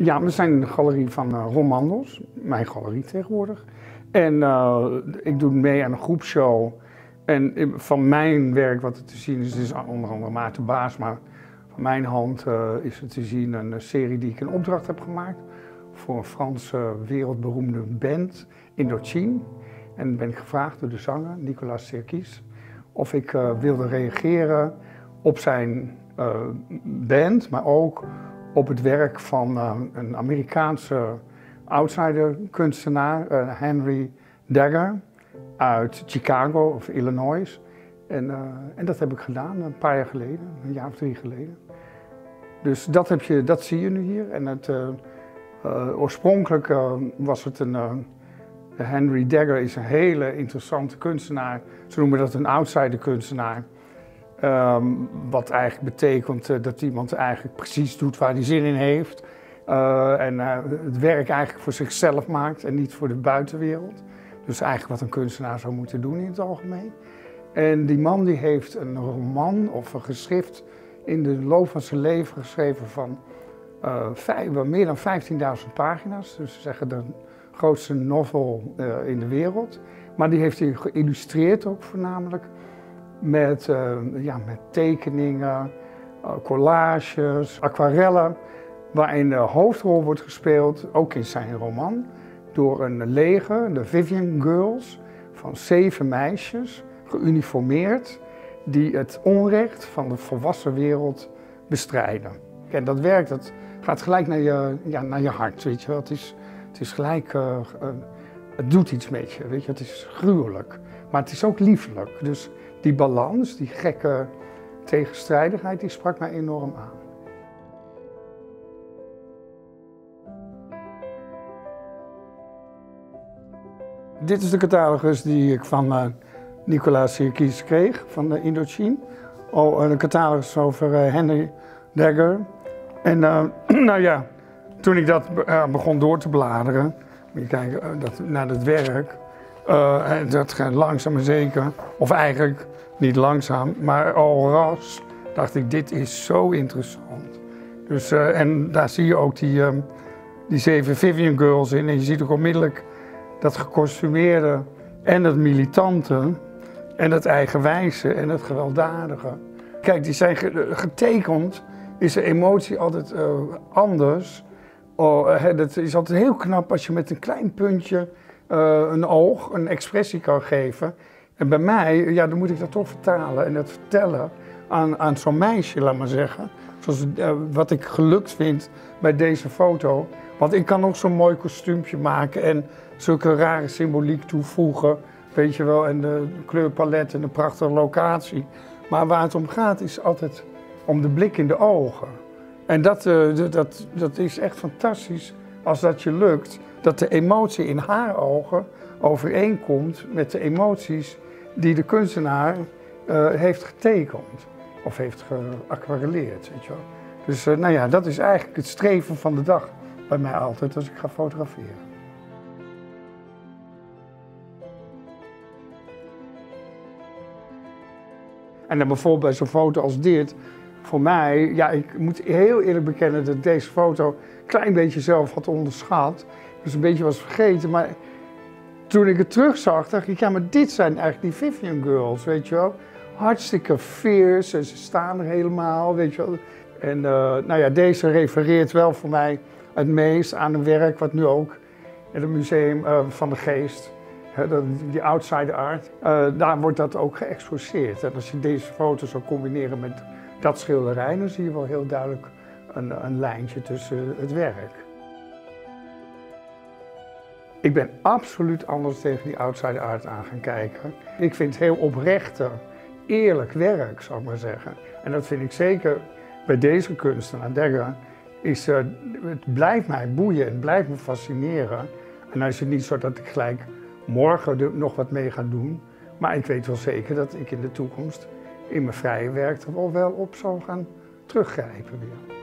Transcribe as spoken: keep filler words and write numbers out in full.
Ja, we zijn in de galerie van uh, Ron Mandels, mijn galerie tegenwoordig. En uh, ik doe mee aan een groepshow. En van mijn werk wat er te zien is, is onder andere Maarten Baas, maar van mijn hand uh, is er te zien een serie die ik in opdracht heb gemaakt voor een Franse wereldberoemde band, Indochine. En ben ik gevraagd door de zanger, Nicolas Sirkis, of ik uh, wilde reageren op zijn uh, band, maar ook op het werk van uh, een Amerikaanse outsider kunstenaar, uh, Henry Dagger, uit Chicago of Illinois. En, uh, en dat heb ik gedaan een paar jaar geleden, een jaar of drie geleden. Dus dat, heb je, dat zie je nu hier. En het, uh, uh, oorspronkelijk uh, was het een... Uh, Henry Dagger is een hele interessante kunstenaar. Ze noemen dat een outsider kunstenaar. Um, wat eigenlijk betekent uh, dat iemand eigenlijk precies doet waar hij zin in heeft. Uh, en uh, het werk eigenlijk voor zichzelf maakt en niet voor de buitenwereld. Dus eigenlijk wat een kunstenaar zou moeten doen in het algemeen. En die man die heeft een roman of een geschrift in de loop van zijn leven geschreven van uh, vijf, meer dan vijftienduizend pagina's. Dus ze zeggen de grootste novel uh, in de wereld. Maar die heeft hij geïllustreerd ook voornamelijk. Met, uh, ja, met tekeningen, uh, collages, aquarellen, waarin de hoofdrol wordt gespeeld, ook in zijn roman, door een leger, de Vivian Girls, van zeven meisjes, geuniformeerd, die het onrecht van de volwassen wereld bestrijden. En dat werk, dat gaat gelijk naar je, ja, naar je hart, weet je wel. Het is, het is gelijk, uh, uh, het doet iets met je, weet je. Het is gruwelijk, maar het is ook liefelijk. Dus die balans, die gekke tegenstrijdigheid, die sprak mij enorm aan. Dit is de catalogus die ik van uh, Nicolas Sirkis kreeg, van de Indochine. Oh, een catalogus over uh, Henry Dagger. En uh, nou ja, toen ik dat uh, begon door te bladeren, moet je kijken, uh, dat, naar het werk, uh, en dat gaat langzaam maar zeker, of eigenlijk niet langzaam, maar al ras, dacht ik, dit is zo interessant. Dus, uh, en daar zie je ook die, uh, die zeven Vivian Girls in en je ziet ook onmiddellijk dat gekostumeerde en het militante en het eigenwijze en het gewelddadige. Kijk, die zijn getekend, is de emotie altijd uh, anders. Oh, het is altijd heel knap als je met een klein puntje uh, een oog, een expressie kan geven. En bij mij, ja, dan moet ik dat toch vertalen en dat vertellen aan, aan zo'n meisje, laat maar zeggen. Zoals uh, wat ik gelukt vind bij deze foto. Want ik kan ook zo'n mooi kostuumpje maken en zulke rare symboliek toevoegen, weet je wel, en de kleurpalet en de prachtige locatie. Maar waar het om gaat is altijd om de blik in de ogen. En dat, uh, dat, dat is echt fantastisch als dat je lukt, dat de emotie in haar ogen overeenkomt met de emoties die de kunstenaar uh, heeft getekend of heeft geaquarelleerd, weet je wel. Dus uh, nou ja, dat is eigenlijk het streven van de dag bij mij altijd als ik ga fotograferen. En dan bijvoorbeeld bij zo'n foto als dit, voor mij, ja, ik moet heel eerlijk bekennen dat ik deze foto een klein beetje zelf had onderschat. Dus een beetje was vergeten, maar toen ik het terugzag, dacht ik, ja, maar dit zijn eigenlijk die Vivian Girls, weet je wel. Hartstikke fierce en ze staan er helemaal, weet je wel. En uh, nou ja, deze refereert wel voor mij het meest aan een werk wat nu ook in het Museum uh, van de Geest, hè, die outsider art, uh, daar wordt dat ook geëxposeerd. En als je deze foto zou combineren met dat schilderij, dan zie je wel heel duidelijk een, een lijntje tussen het werk. Ik ben absoluut anders tegen die outsider art aan gaan kijken. Ik vind het heel oprechte, eerlijk werk, zou ik maar zeggen. En dat vind ik zeker bij deze kunstenaar, Dagger. Is, uh, het blijft mij boeien, het blijft me fascineren. En dan is het niet zo dat ik gelijk morgen er nog wat mee ga doen. Maar ik weet wel zeker dat ik in de toekomst in mijn vrije werk er wel, wel op zal gaan teruggrijpen weer.